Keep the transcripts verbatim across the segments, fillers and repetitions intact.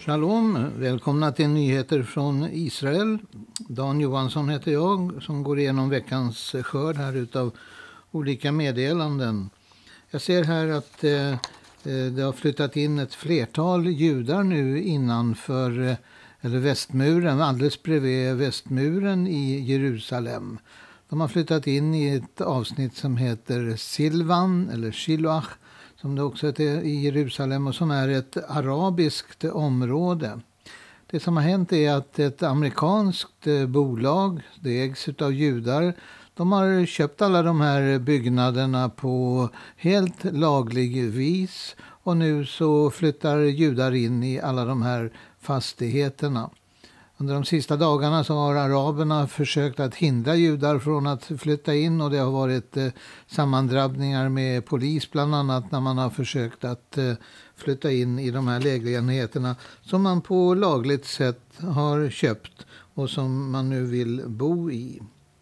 Shalom, välkomna till nyheter från Israel. Dan Johansson heter jag som går igenom veckans skörd här utav olika meddelanden. Jag ser här att eh, det har flyttat in ett flertal judar nu innanför eh, eller västmuren, alldeles bredvid västmuren i Jerusalem. De har flyttat in i ett avsnitt som heter Silvan eller Shiloach, som det också heter i Jerusalem, och som är ett arabiskt område. Det som har hänt är att ett amerikanskt bolag, det ägs av judar, de har köpt alla de här byggnaderna på helt laglig vis, och nu så flyttar judar in i alla de här fastigheterna. Under de sista dagarna så har araberna försökt att hindra judar från att flytta in, och det har varit eh, sammandrabbningar med polis bland annat när man har försökt att eh, flytta in i de här lägenheterna som man på lagligt sätt har köpt och som man nu vill bo i.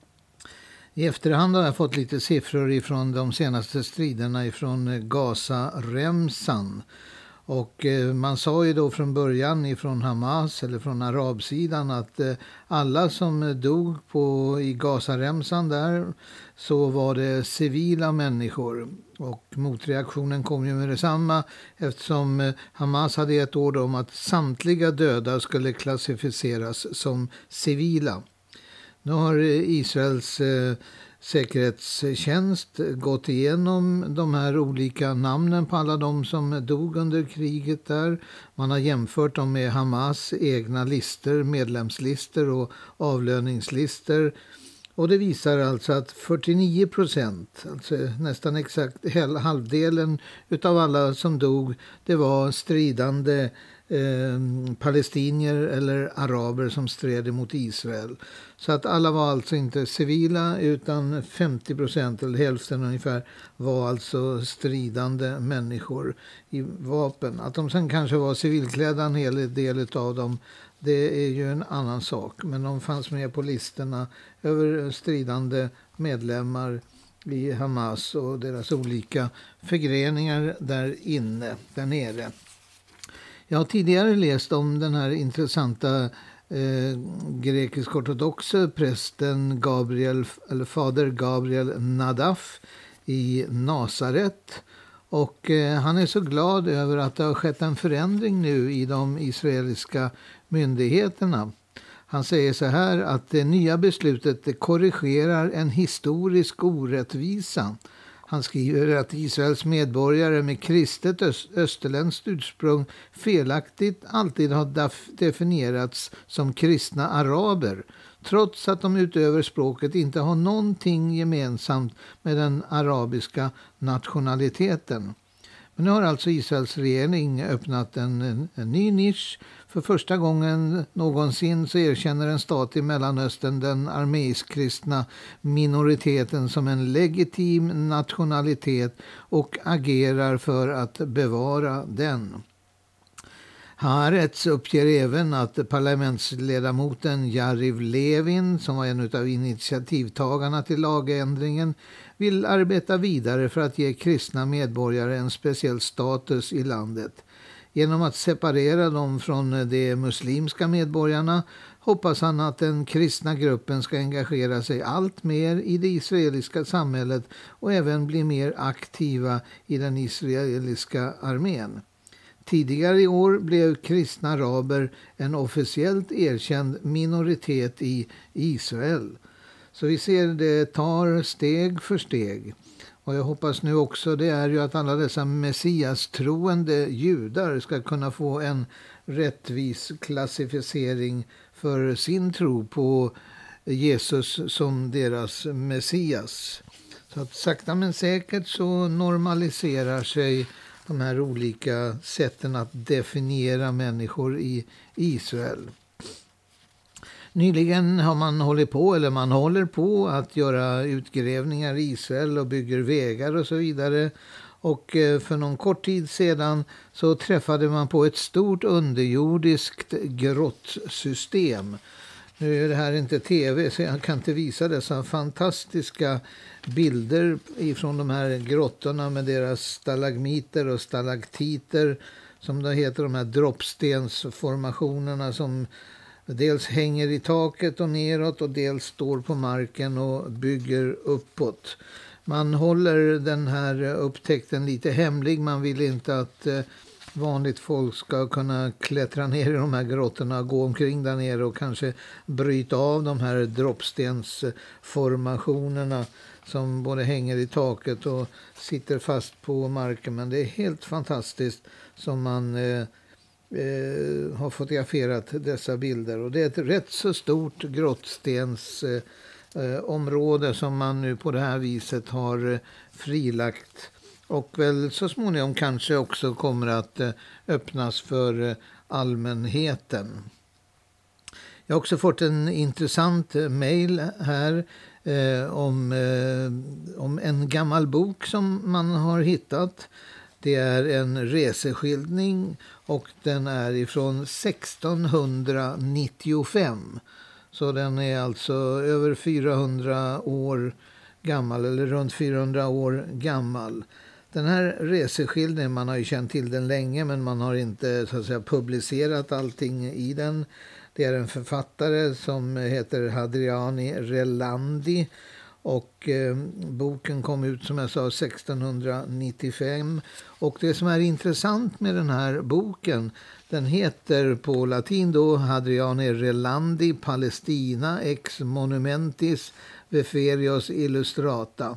I efterhand har jag fått lite siffror ifrån de senaste striderna ifrån Gaza-remsan. Och eh, man sa ju då från början ifrån Hamas eller från arabsidan att eh, alla som dog på, i Gazaremsan där, så var det civila människor. Och motreaktionen kom ju med detsamma, eftersom eh, Hamas hade ett ord om att samtliga döda skulle klassificeras som civila. Nu har Israels eh, säkerhetstjänst gått igenom de här olika namnen på alla de som dog under kriget där. Man har jämfört dem med Hamas egna lister, medlemslister och avlöningslister. Och det visar alltså att fyrtionio procent, alltså nästan exakt halvdelen utav alla som dog, det var stridande Eh, palestinier eller araber som stred emot Israel. Så att alla var alltså inte civila, utan femtio procent eller hälften ungefär var alltså stridande människor i vapen. Att de sen kanske var civilklädda en hel del av dem, det är ju en annan sak. Men de fanns med på listorna över stridande medlemmar i Hamas och deras olika förgreningar där inne, där nere. Jag har tidigare läst om den här intressanta eh, grekisk-ortodoxe prästen Gabriel, eller fader Gabriel Nadaf i Nasaret. Och eh, han är så glad över att det har skett en förändring nu i de israeliska myndigheterna. Han säger så här att det nya beslutet det korrigerar en historisk orättvisa. Han skriver att Israels medborgare med kristet österländskt ursprung felaktigt alltid har definierats som kristna araber, trots att de utöver språket inte har någonting gemensamt med den arabiska nationaliteten. Men nu har alltså Israels regering öppnat en, en, en ny nisch. För första gången någonsin så erkänner en stat i Mellanöstern den armeisk-kristna minoriteten som en legitim nationalitet och agerar för att bevara den. Haaretz uppger även att parlamentsledamoten Yariv Levin, som var en av initiativtagarna till lagändringen, vill arbeta vidare för att ge kristna medborgare en speciell status i landet. Genom att separera dem från de muslimska medborgarna hoppas han att den kristna gruppen ska engagera sig allt mer i det israeliska samhället och även bli mer aktiva i den israeliska armén. Tidigare i år blev kristna araber en officiellt erkänd minoritet i Israel. Så vi ser det tar steg för steg. Och jag hoppas nu också det är ju att alla dessa messias-troende judar ska kunna få en rättvis klassificering för sin tro på Jesus som deras messias. Så att sakta men säkert så normaliserar sig de här olika sätten att definiera människor i Israel. Nyligen har man hållit på, eller man håller på att göra utgrävningar i Israel och bygger vägar och så vidare. Och för någon kort tid sedan så träffade man på ett stort underjordiskt grottsystem. Nu är det här inte tv så jag kan inte visa dessa fantastiska bilder ifrån de här grottorna med deras stalagmiter och stalaktiter som det heter, de här droppstensformationerna som dels hänger i taket och neråt och dels står på marken och bygger uppåt. Man håller den här upptäckten lite hemlig. Man vill inte att eh, vanligt folk ska kunna klättra ner i de här grottorna, gå omkring där nere och kanske bryta av de här droppstensformationerna som både hänger i taket och sitter fast på marken. Men det är helt fantastiskt som man eh, eh, har fotograferat dessa bilder. Och det är ett rätt så stort grottstens eh, område som man nu på det här viset har eh, frilagt. Och väl så småningom kanske också kommer att eh, öppnas för eh, allmänheten. Jag har också fått en intressant eh, mejl här eh, om, eh, om en gammal bok som man har hittat. Det är en reseskildring och den är ifrån sextonhundranittiofem. Så den är alltså över fyrahundra år gammal, eller runt fyrahundra år gammal. Den här reseskildringen, man har ju känt till den länge men man har inte så att säga publicerat allting i den. Det är en författare som heter Hadriani Relandi och eh, boken kom ut som jag sa sextonhundranittiofem. Och det som är intressant med den här boken, den heter på latin då Hadriani Relandi Palestina ex monumentis Veferios illustrata.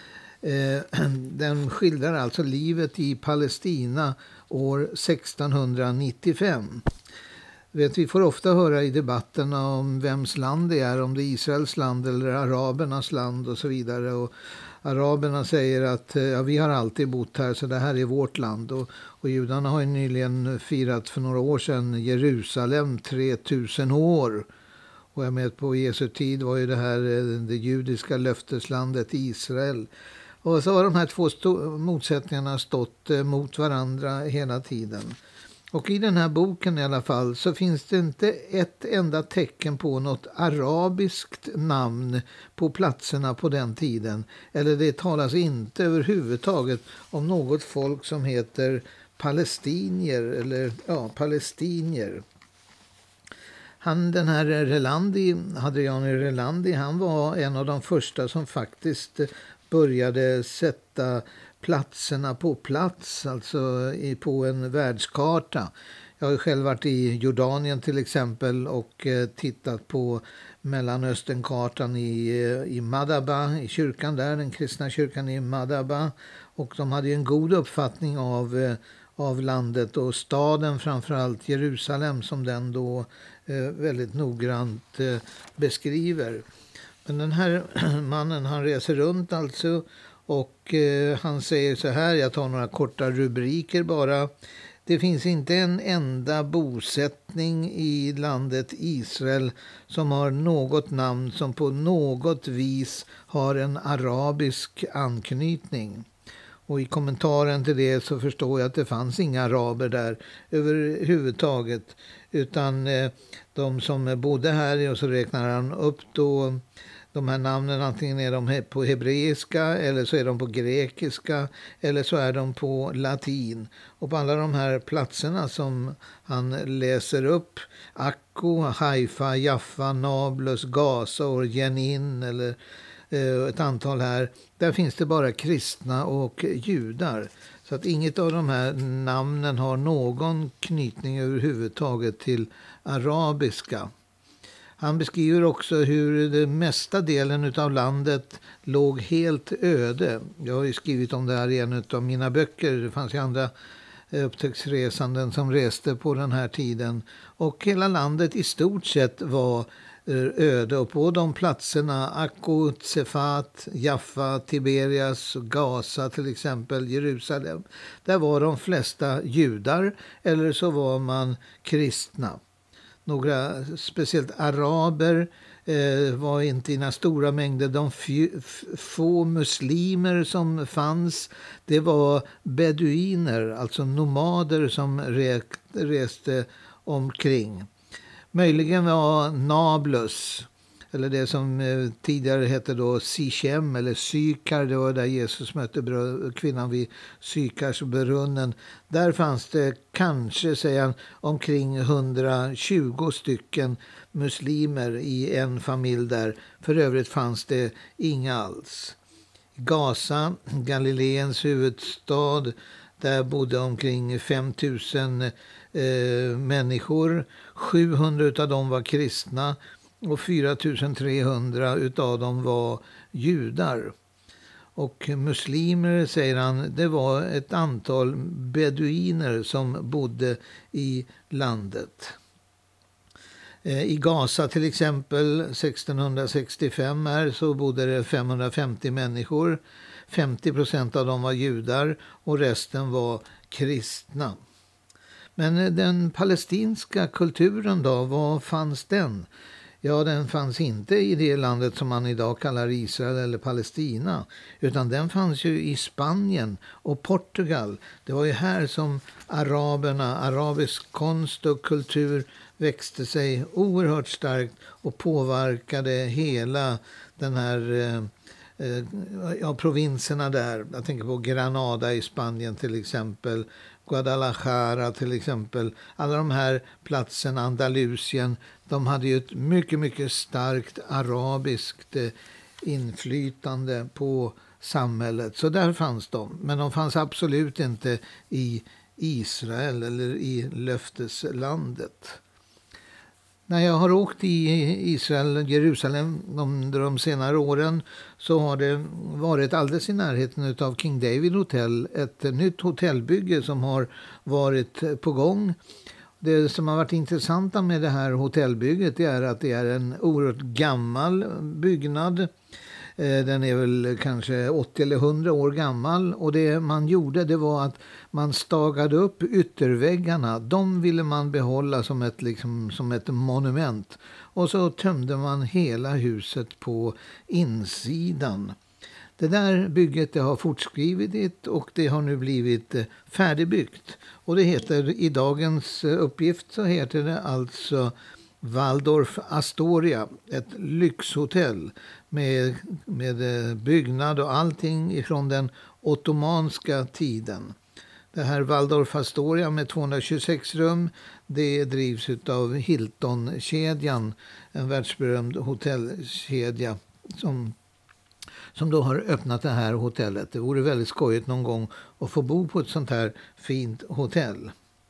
Den skildrar alltså livet i Palestina år sextonhundranittiofem. Vet, vi får ofta höra i debatterna om vems land det är, om det är Israels land eller arabernas land och så vidare. Och araberna säger att ja, vi har alltid bott här så det här är vårt land. Och, och judarna har ju nyligen firat för några år sedan Jerusalem tre tusen år. Och jag med på Jesu tid var ju det här det judiska löfteslandet Israel. Och så har de här två sto- motsättningarna stått eh, mot varandra hela tiden. Och i den här boken i alla fall så finns det inte ett enda tecken på något arabiskt namn på platserna på den tiden. Eller det talas inte överhuvudtaget om något folk som heter palestinier eller ja, palestinier. Han, den här Relandi, Hadriani Relandi, han var en av de första som faktiskt började sätta platserna på plats, alltså i, på en världskarta. Jag har själv varit i Jordanien till exempel och eh, tittat på Mellanösternkartan i, i Madaba, i kyrkan där, den kristna kyrkan i Madaba. Och de hade ju en god uppfattning av, eh, av landet och staden, framförallt Jerusalem, som den då eh, väldigt noggrant eh, beskriver. Men den här mannen, han reser runt alltså och eh, han säger så här, jag tar några korta rubriker bara. Det finns inte en enda bosättning i landet Israel som har något namn som på något vis har en arabisk anknytning. Och i kommentaren till det så förstår jag att det fanns inga araber där överhuvudtaget. Utan eh, de som bodde här, och så räknar han upp då de här namnen, antingen är de på hebreiska eller så är de på grekiska eller så är de på latin. Och på alla de här platserna som han läser upp, Akko, Haifa, Jaffa, Nablus, Gaza och Jenin eller eh, ett antal här, där finns det bara kristna och judar. Så att inget av de här namnen har någon knytning överhuvudtaget till arabiska. Han beskriver också hur den mesta delen av landet låg helt öde. Jag har ju skrivit om det här i en av mina böcker. Det fanns ju andra upptäcktsresanden som reste på den här tiden. Och hela landet i stort sett var öde. Och på de platserna, Akko, Tsefat, Jaffa, Tiberias, Gaza till exempel, Jerusalem. Där var de flesta judar eller så var man kristna. Några speciellt araber eh, var inte i några stora mängder. De f- få muslimer som fanns, det var beduiner, alltså nomader som re- reste omkring. Möjligen var Nablus, eller det som eh, tidigare hette då Sichem eller Sykar, det var där Jesus mötte br- kvinnan vid Sykars brunnen. Där fanns det kanske, säger han, omkring hundratjugo stycken muslimer i en familj där. För övrigt fanns det inga alls. Gaza, Galileens huvudstad, där bodde omkring fem tusen eh, människor. sjuhundra av dem var kristna och fyra tusen trehundra utav dem var judar. Och muslimer, säger han, det var ett antal beduiner som bodde i landet. I Gaza till exempel sextonhundrasextiofem här, så bodde det femhundrafemtio människor. femtio procent av dem var judar och resten var kristna. Men den palestinska kulturen då, vad fanns den? Ja, den fanns inte i det landet som man idag kallar Israel eller Palestina, utan den fanns ju i Spanien och Portugal. Det var ju här som araberna, arabisk konst och kultur växte sig oerhört starkt och påverkade hela den här eh, eh, ja, provinserna där. Jag tänker på Granada i Spanien till exempel, Guadalajara till exempel. Alla de här platserna, Andalusien, de hade ju ett mycket, mycket starkt arabiskt eh, inflytande på samhället. Så där fanns de. Men de fanns absolut inte i Israel eller i löfteslandet. När jag har åkt i Israel och Jerusalem under de senare åren så har det varit alldeles i närheten av King David Hotel, ett nytt hotellbygge som har varit på gång. Det som har varit intressanta med det här hotellbygget är att det är en oerhört gammal byggnad. Den är väl kanske åttio eller hundra år gammal, och det man gjorde, det var att man stagade upp ytterväggarna. De ville man behålla som ett, liksom, som ett monument. Och så tömde man hela huset på insidan. Det där bygget det har fortskrivit och det har nu blivit färdigbyggt. Och det heter, i dagens uppgift så heter det alltså Waldorf Astoria, ett lyxhotell med, med byggnad och allting ifrån den ottomanska tiden. Det här Waldorf Astoria med tvåhundratjugosex rum, det drivs av Hilton-kedjan, en världsberömd hotellkedja som, som då har öppnat det här hotellet. Det vore väldigt skojigt någon gång att få bo på ett sånt här fint hotell.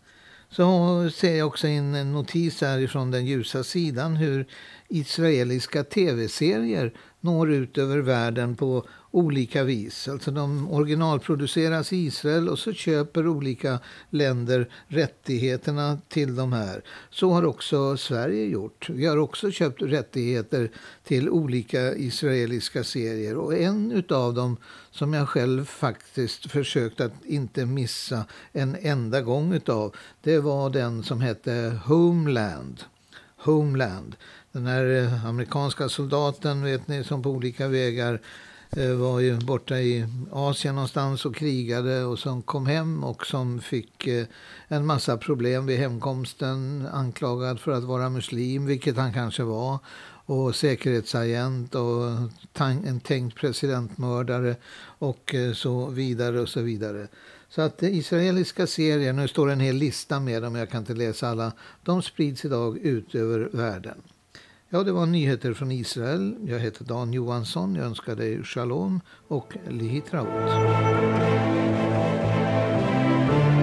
Så ser jag också in en notis här från den ljusa sidan hur israeliska tv-serier når ut över världen på olika vis. Alltså de originalproduceras i Israel och så köper olika länder rättigheterna till de här. Så har också Sverige gjort. Vi har också köpt rättigheter till olika israeliska serier. Och en utav dem som jag själv faktiskt försökt att inte missa en enda gång utav, det var den som hette Homeland. Homeland. Den här amerikanska soldaten, vet ni, som på olika vägar var ju borta i Asien någonstans och krigade och som kom hem och som fick en massa problem vid hemkomsten, anklagad för att vara muslim, vilket han kanske var, och säkerhetsagent och en tänkt presidentmördare och så vidare och så vidare. Så att israeliska serier, nu står en hel lista med dem, jag kan inte läsa alla, de sprids idag ut över världen. Ja, det var nyheter från Israel. Jag heter Dan Johansson. Jag önskar dig shalom och lihitraot.